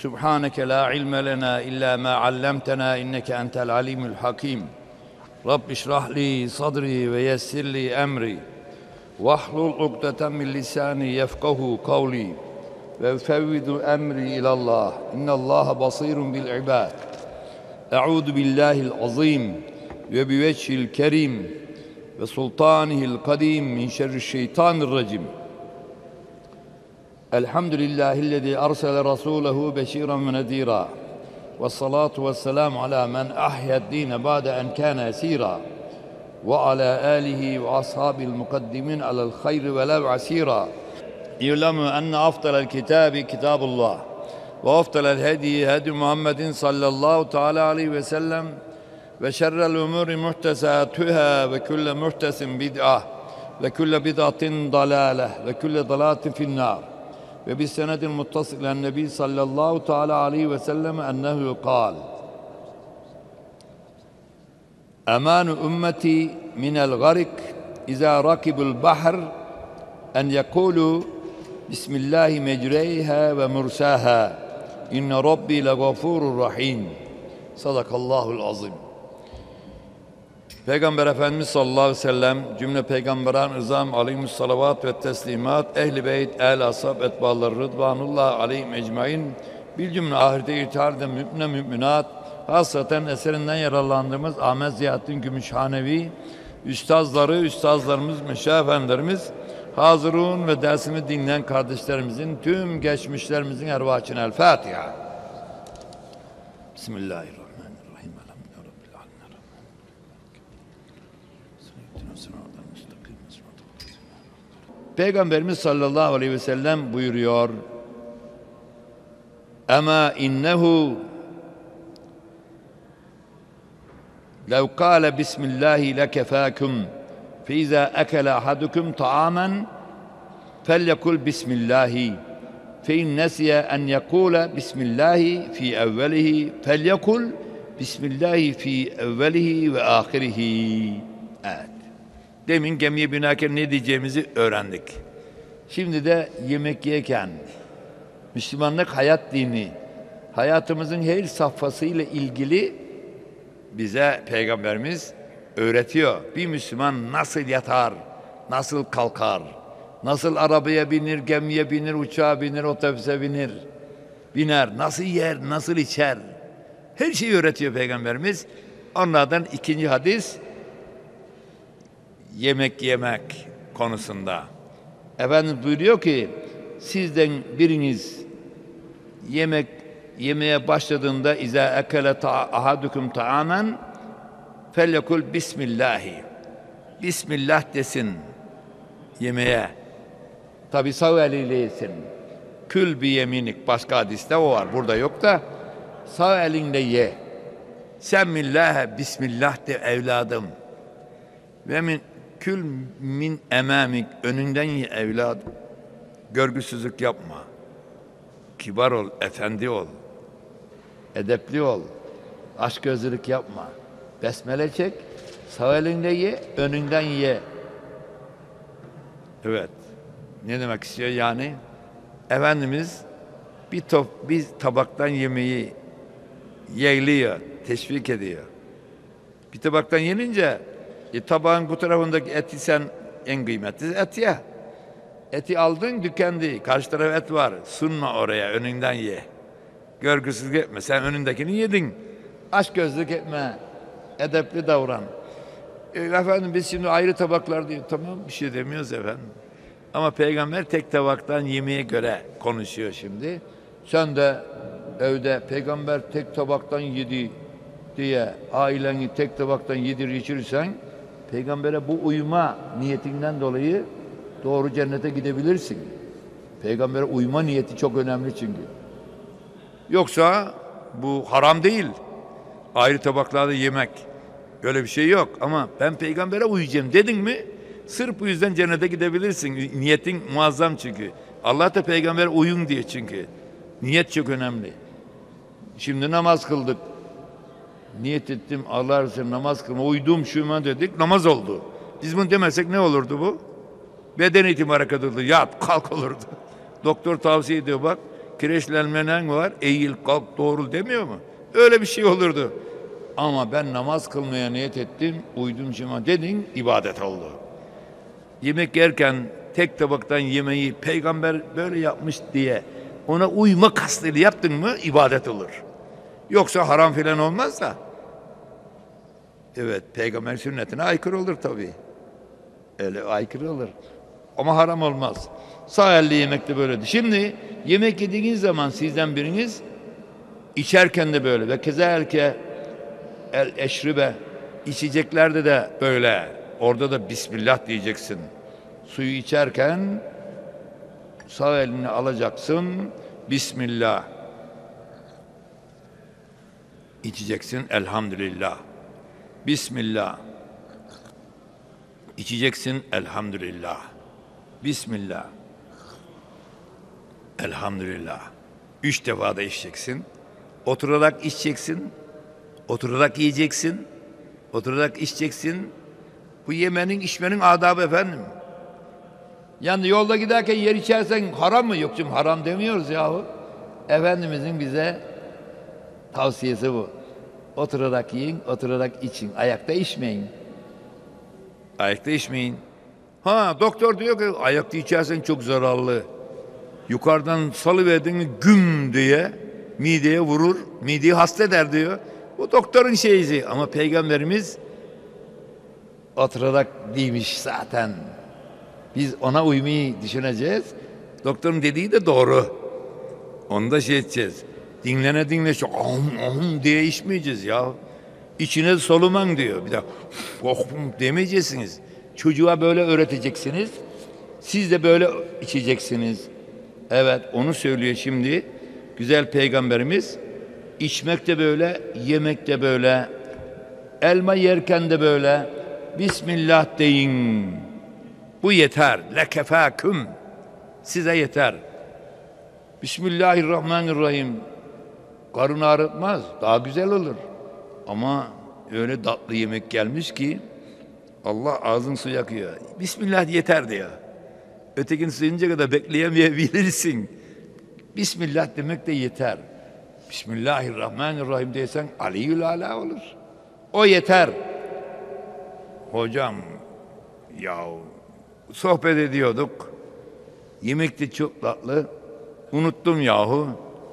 Subhaneke la ilme lena illa ma allamtena inneke entel alimul hakim. Rabbi şrah li sadri ve yessir li emri. Vahlul ukdeten min lisani yefkahu kavli. Ve fevvidu emri ilallah. İnnallâhe basirun bil ibad. Eûzu billahil azim ve biveçhil kerim ve sultanihil kadim min şerri şeytanirracim. Elhamdülillahillezî arsele rasûlehu beşîran ve nedîrâ. Vessalâtu vesselamu alâ men ahya'd-dîne ba'de en kâne esîrâ. Ve alâ âlihi ve ashâbil mukaddimin alel hayri ve lev asîrâ. İ'lemû enne afdalel kitâbi kitâbullah. Ve afdalel hedî hedî Muhammedin sallallahu teâlâ aleyhi ve sellem. Ve şerrel umûri muhtesâtühâ ve külle muhtesin bid'ah. Ve külle bid'atin dalâleh ve külle dalâtin finnâr. Ve bis senedil muttasilen nebi sallallahu teâlâ aleyhi ve sellem ennehu kâl. Emânu ümmeti minel garik izâ rakibul bahr en yekûlû Bismillahi mecreyha ve mursâha inne rabbi legafurur rahim. Sadakallahul azim. Peygamber Efendimiz sallallahu aleyhi ve sellem cümle peygamberan ızam aleyhimussalavat ve teslimat ehli beyt el ashab etbaları rıdvanullah aleyhim ecmain bil cümle ahirete irtiharda mü'mine mü'minat hasaten eserinden yararlandığımız Ahmet Ziyahattin Gümüşhanevi üstazlarımız, meşayih efendilerimiz, hazırun ve dersimi dinleyen kardeşlerimizin, tüm geçmişlerimizin ervahine El Fatiha. Bismillahirrahmanirrahim. Peygamberimiz sallallahu aleyhi ve sellem buyuruyor. Ama innehu lev kâle bismillahi lekefâkum fe izâ ekele ahadukum ta'amen felyekul bismillahi fe in nesiye en yekûle bismillahi fi evvelihi felyekul bismillahi fi evvelihi ve ahirihi. Evet. Demin gemiye binerken ne diyeceğimizi öğrendik. Şimdi de yemek yerken Müslümanlık hayat dini, hayatımızın her safhasıyla ilgili bize Peygamberimiz öğretiyor. Bir Müslüman nasıl yatar, nasıl kalkar, nasıl arabaya binir, gemiye binir, uçağa binir, otobüse biner, nasıl yer, nasıl içer. Her şeyi öğretiyor Peygamberimiz. Onlardan ikinci hadis, yemek konusunda. Efendimiz buyuruyor ki sizden biriniz yemeye başladığında izâ ekele ahadukum ta'amen felyekul bismillahi. Bismillah desin yemeğe. Tabi sağ eliyle yesin. Kül bi yeminik, başka hadiste o var. Burada yok da sağ elinle ye. Semmillâhe, bismillah de evladım. Ve min kül min emamik, önünden ye evladım. Görgüsüzlük yapma. Kibar ol, efendi ol. Edepli ol. Açgözlülük yapma. Besmele çek, sağ elinde ye, önünden ye. Evet. Ne demek istiyor yani? Efendimiz bir tabaktan yemeği yeğliyor, teşvik ediyor. Bir tabaktan yenince tabağın bu tarafındaki eti sen en kıymetli et ya. Eti aldın tükendi. Karşı taraf et var. Sunma oraya. Önünden ye. Görgüsüzlük etme. Sen önündekini yedin. Açgözlük etme. Edepli davran. Efendim biz şimdi ayrı tabaklar diyor. Tamam bir şey demiyoruz efendim. Ama Peygamber tek tabaktan yemeğe göre konuşuyor şimdi. Sen de evde Peygamber tek tabaktan yedi diye aileni tek tabaktan yedir içirirsen Peygamber'e bu uyma niyetinden dolayı doğru cennete gidebilirsin. Peygamber'e uyma niyeti çok önemli çünkü. Yoksa bu haram değil. Ayrı tabaklarda yemek. Öyle bir şey yok. Ama ben Peygamber'e uyacağım dedin mi sırf bu yüzden cennete gidebilirsin. Niyetin muazzam çünkü. Allah da Peygamber'e uyun diye çünkü. Niyet çok önemli. Şimdi namaz kıldık. Niyet ettim Allah razı olsun namaz kılma. Uydum şuma dedik namaz oldu. Biz bunu demesek ne olurdu bu? Beden eğitimi hareketi olurdu. Yat kalk olurdu. Doktor tavsiye ediyor bak. kireçlenmenen var. Eğil kalk doğrul demiyor mu? Öyle bir şey olurdu. Ama ben namaz kılmaya niyet ettim. Uydum şuna dedin, ibadet oldu. Yemek yerken tek tabaktan yemeği peygamber böyle yapmış diye ona uyma kastıyla yaptın mı ibadet olur. Yoksa haram filan olmaz da. Evet, peygamber sünnetine aykırı olur tabii. Öyle aykırı olur. Ama haram olmaz. Sağ elle yemek de böyledir. Şimdi yemek yediğiniz zaman sizden biriniz içerken de böyle ve kezalike el eşribe içeceklerde de böyle. Orada da Bismillah diyeceksin. Suyu içerken sağ elini alacaksın. Bismillah. İçeceksin. Elhamdülillah. Bismillah. İçeceksin. Elhamdülillah. Bismillah. Elhamdülillah. 3 defa da içeceksin. Oturarak içeceksin. Oturarak yiyeceksin. Oturarak içeceksin. Bu yemenin içmenin adabı efendim. Yani yolda giderken yer içersen haram mı? Yok canım, haram demiyoruz yahu. Efendimizin bize tavsiyesi bu. Oturarak yiyin, oturarak için. Ayakta içmeyin. Ayakta içmeyin. Ha, doktor diyor ki ayakta içersen çok zararlı. Yukarıdan salıverdin mi güm diye mideye vurur, mideyi hasta eder diyor. Bu doktorun şeyi ama peygamberimiz oturarak değilmiş zaten. Biz ona uymayı düşüneceğiz. Doktorun dediği de doğru. Onu da şey edeceğiz. Dinlene dinle şu diye içmeyeceğiz ya. İçine soluman diyor. Bir de demeyeceksiniz. Çocuğa böyle öğreteceksiniz. Siz de böyle içeceksiniz. Evet, onu söylüyor şimdi. Güzel peygamberimiz. İçmek de böyle, yemek de böyle. Elma yerken de böyle. Bismillah deyin. Bu yeter. Lekefâküm. Size yeter. Bismillahirrahmanirrahim. Karın ağrıtmaz. Daha güzel olur. Ama öyle tatlı yemek gelmiş ki Allah ağzın su yakıyor. Bismillah yeter diyor. Ötekini suyunca kadar bekleyemeyebilirsin. Bismillah demek de yeter. Bismillahirrahmanirrahim desen Aliyyül Ala olur. O yeter. Hocam ya sohbet ediyorduk. Yemek de çok tatlı. Unuttum yahu.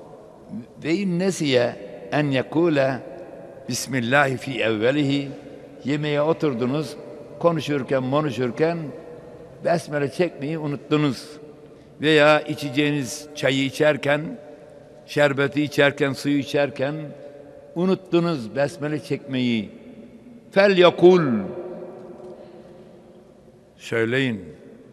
Ve nesiye en yekule Bismillahi fi evvelihi. Yemeğe oturdunuz. Konuşurken besmele çekmeyi unuttunuz. Veya içeceğiniz çayı içerken, şerbeti içerken, suyu içerken unuttunuz besmele çekmeyi. Fel yakul. Söyleyin.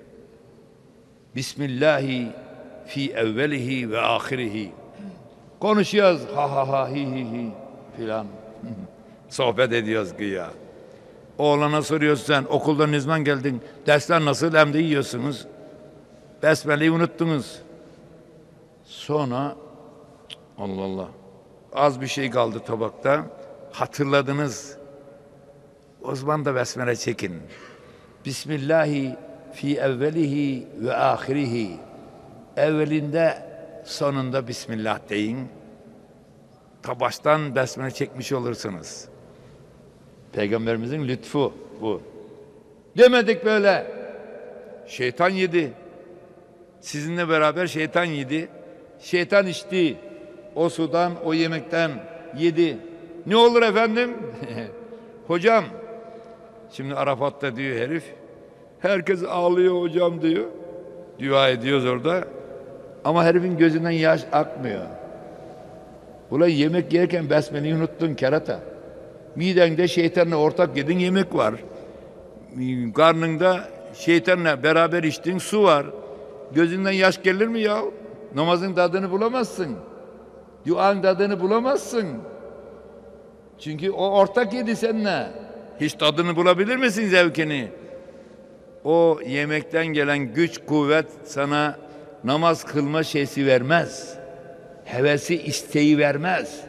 Bismillahi fi evvelihi ve ahirihi. Konuşuyoruz ha ha ha hi hi hi filan. Sohbet ediyoruz güya. Oğlana soruyorsun sen okuldan ne zaman geldin? Dersler nasıl? Hem de yiyorsunuz. Besmele'yi unuttunuz. Sonra Allah Allah az bir şey kaldı tabakta. Hatırladınız. O zaman da besmele çekin. Bismillahi fi evvelihi ve ahirihi. Evvelinde sonunda Bismillah deyin. Baştan besmele çekmiş olursunuz. Peygamberimizin lütfu bu. Demedik böyle. Şeytan yedi. Sizinle beraber şeytan yedi. Şeytan içti. O sudan, o yemekten yedi. Ne olur efendim? Hocam, şimdi Arafat'ta diyor herif. Herkes ağlıyor hocam diyor. Dua ediyoruz orada. Ama herifin gözünden yaş akmıyor. Ulan yemek yerken besmeleyi unuttun kerata. Midende şeytanla ortak yedin yemek var. Karnında şeytanla beraber içtiğin su var. Gözünden yaş gelir mi ya? Namazın tadını bulamazsın. Duanın tadını bulamazsın. Çünkü o ortak yedi seninle. Hiç tadını bulabilir misin zevkini? O yemekten gelen güç, kuvvet sana namaz kılma şeysi vermez. Hevesi, isteği vermez.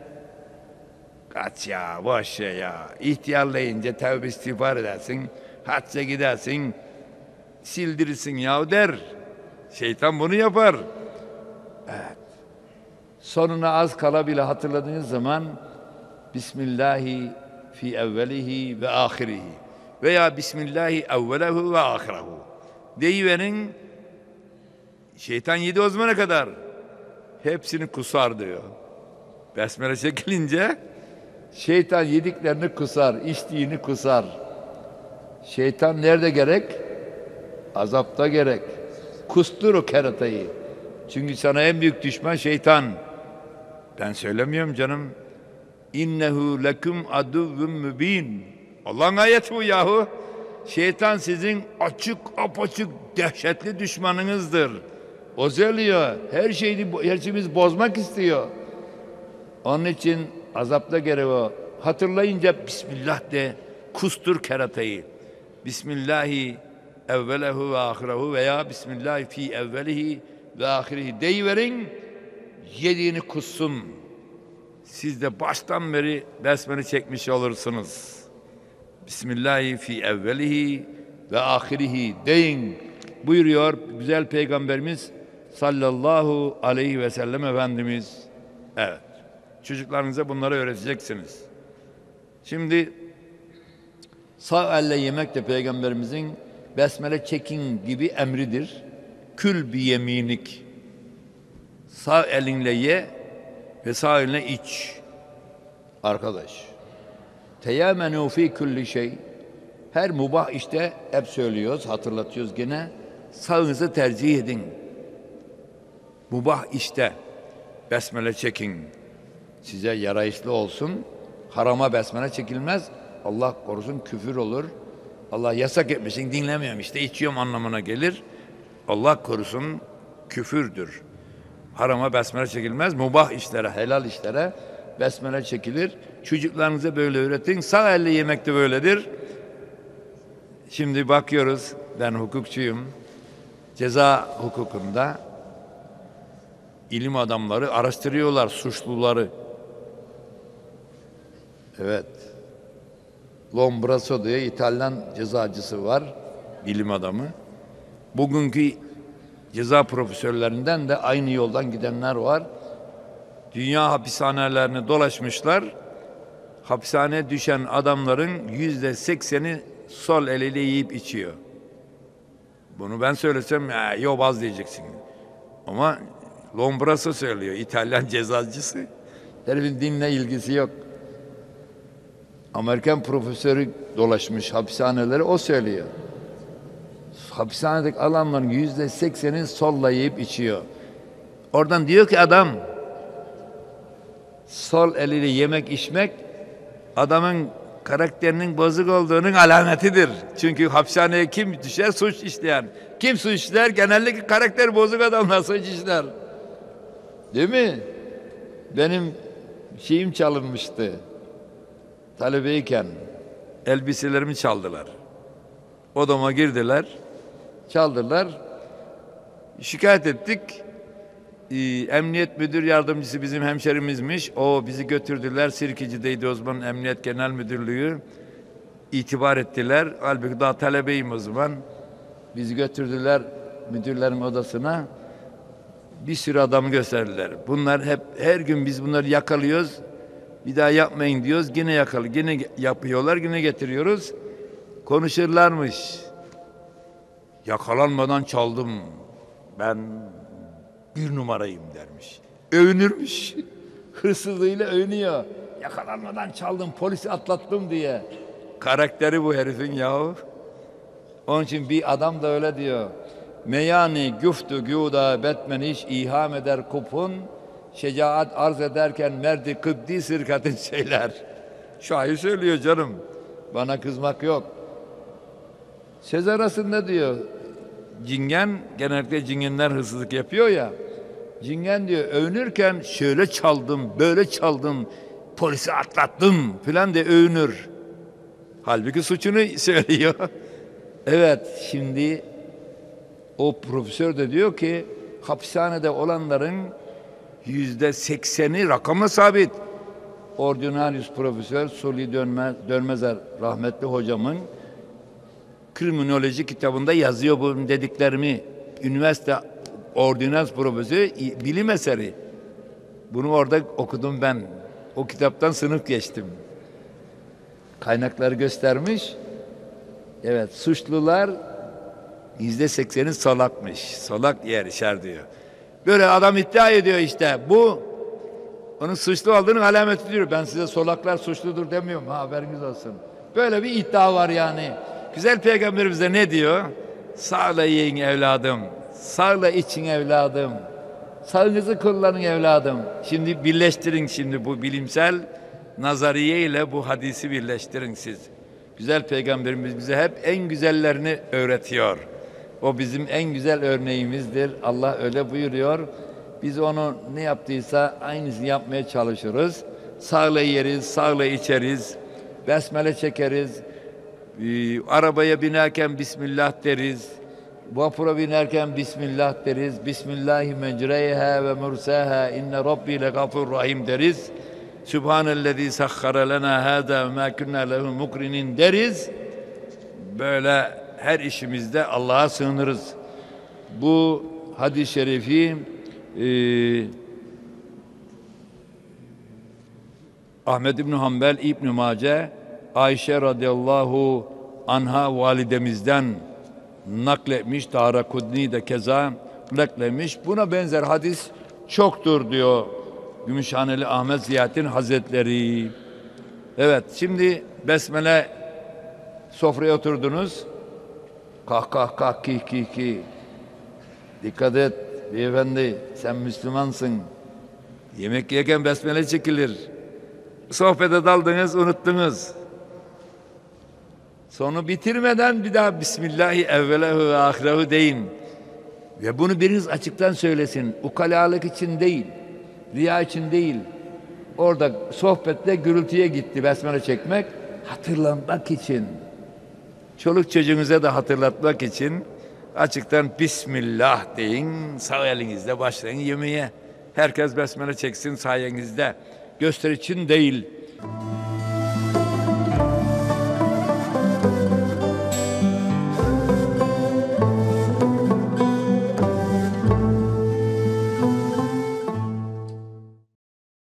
Kaç ya, boş şey ya. İhtiyarlayınca tevbe istiğfar edersin. Hacca gidersin. Sildirirsin ya der. Şeytan bunu yapar. Evet. sonuna az kala bile hatırladığınız zaman Bismillahi fi evvelihi ve ahirihi veya Bismillahi evvelehu ve ahirehu deyiverin, şeytan yedi o zamana kadar hepsini kusar diyor. Besmele çekilince şeytan yediklerini kusar, içtiğini kusar. Şeytan nerede gerek? Azapta gerek. Kustur o keratayı. Çünkü sana en büyük düşman şeytan. Ben söylemiyorum canım. İnnehu lekum aduvvun mübin. Allah'ın ayeti bu yahu. Şeytan sizin açık apaçık dehşetli düşmanınızdır. O söylüyor. Her şeyimizi bozmak istiyor. Onun için azapta gerek o. Hatırlayınca Bismillah de, kustur keratayı. Bismillahi evvelehu ve ahirehu veya Bismillahi fi evvelihi ve ahirihi deyiverin, yediğini kussun. Siz de baştan beri besmele çekmiş olursunuz. Bismillahi fi evvelihi ve ahirihi deyin buyuruyor güzel Peygamberimiz sallallahu aleyhi ve sellem Efendimiz. Evet. Çocuklarınıza bunları öğreteceksiniz. Şimdi sağ elle yemek de Peygamberimizin besmele çekin gibi emridir. Kül bi yeminik. Sağ elinle ye ve sağ elinle iç. Arkadaş. Teyamenu fi kulli şey. Her mubah işte hep söylüyoruz, hatırlatıyoruz gene. Sağınızı tercih edin. Mubah işte besmele çekin. Size yarayışlı olsun. Harama besmele çekilmez. Allah korusun küfür olur. Allah yasak etmişsin, dinlemiyorum işte, içiyorum anlamına gelir. Allah korusun küfürdür. Harama besmele çekilmez. Mubah işlere, helal işlere besmele çekilir. Çocuklarınıza böyle öğretin. Sağ elle yemek de böyledir. Şimdi bakıyoruz, ben hukukçuyum. Ceza hukukunda ilim adamları araştırıyorlar suçluları. Evet. Lombroso diye İtalyan cezacısı var, bilim adamı. Bugünkü ceza profesörlerinden de aynı yoldan gidenler var. Dünya hapishanelerini dolaşmışlar. Hapishaneye düşen adamların %80'i sol eliyle yiyip içiyor. Bunu ben söylesem yobaz diyeceksin. Ama Lombroso söylüyor, İtalyan cezacısı. Herifin dinle ilgisi yok. Amerikan profesörü dolaşmış hapishaneleri, o söylüyor. Hapishanedeki adamların %80'i solla yiyip içiyor. Oradan diyor ki adam, sol eliyle yemek içmek adamın karakterinin bozuk olduğunun alametidir. Çünkü hapishaneye kim düşer? Suç işleyen. Kim suç işler? Genellikle karakter bozuk adamlar suç işler. Değil mi? Benim şeyim çalınmıştı. Talebeyken elbiselerimi çaldılar. Odama girdiler. Çaldılar. Şikayet ettik. Emniyet müdür yardımcısı bizim hemşerimizmiş. O bizi götürdüler. Sirkeci'deydi o zaman Emniyet Genel Müdürlüğü. İtibar ettiler. Halbuki daha talebeyim o zaman. Bizi götürdüler müdürlerin odasına. Bir sürü adamı gösterdiler. Bunlar hep her gün biz bunları yakalıyoruz. Bir daha yapmayın diyoruz. Yine yakalı. Yine yapıyorlar. Yine getiriyoruz. Konuşurlarmış. Yakalanmadan çaldım. Ben bir numarayım dermiş. Övünürmüş. Hırsızlığıyla övünüyor. Yakalanmadan çaldım, polisi atlattım diye. Karakteri bu herifin yahu. Onun için bir adam da öyle diyor. Meyani güftü güda betmeniş iham eder kupun, şecaat arz ederken merdi kıbdi sirkatin şeyler. Şair söylüyor canım. Bana kızmak yok. Söz arasında diyor. Cingen, genellikle cingenler hırsızlık yapıyor ya. Cingen diyor övünürken şöyle çaldım, böyle çaldım, polisi atlattım filan de övünür. Halbuki suçunu söylüyor. Evet, şimdi o profesör de diyor ki hapishanede olanların %80'i rakamla sabit. Ordinarius Profesör Sully Dönmezer rahmetli hocamın kriminoloji kitabında yazıyor bu dediklerimi. Üniversite ordinans profesörü, bilim eseri. Bunu orada okudum ben. O kitaptan sınıf geçtim. Kaynakları göstermiş. Evet, suçlular %80'i salakmış. Salak yer işer diyor. Böyle adam iddia ediyor işte. Bu onun suçlu olduğunun alameti diyor. Ben size solaklar suçludur demiyorum. Haberiniz olsun. Böyle bir iddia var yani. Güzel Peygamberimiz de ne diyor? Sağla yiyin evladım. Sağla için evladım. Sağınızı kullanın evladım. Şimdi birleştirin şimdi bu bilimsel nazariye ile bu hadisi birleştirin siz. Güzel Peygamberimiz bize hep en güzellerini öğretiyor. O bizim en güzel örneğimizdir. Allah öyle buyuruyor. Biz onu ne yaptıysa aynısını yapmaya çalışırız. Sağla yeriz, sağla içeriz. Besmele çekeriz. Arabaya binerken Bismillah deriz. Vapura binerken Bismillah deriz. Bismillahi mecreyha ve mursaha inne rabbi legafur rahim deriz. Sübhanellezî sahhara lena hâzâ ve mâ kunnâ lehu mukrinin deriz. Böyle her işimizde Allah'a sığınırız. Bu hadis-i şerifi Ahmed İbn Hanbel, İbn Mace, Ayşe radıyallahu anha validemizden nakletmiş. Darakudni de keza nakletmiş. Buna benzer hadis çoktur diyor Gümüşhaneli Ahmet Ziyaettin Hazretleri. Evet, şimdi besmele sofraya oturdunuz. Kah kah kah kih kih kih. Dikkat et beyefendi, sen Müslümansın. Yemek yerken besmele çekilir. Sohbete daldınız, unuttunuz. Sonu bitirmeden bir daha Bismillahi evvelehu ve ahirehu deyin. Ve bunu biriniz açıktan söylesin. Ukalalık için değil, riya için değil. Orada sohbette gürültüye gitti besmele çekmek. Hatırlamak için. Çoluk çocuğunuza da hatırlatmak için açıktan Bismillah deyin. Sağ elinizle başlayın yemeğe. Herkes besmele çeksin sayenizde. Gösteri için değil.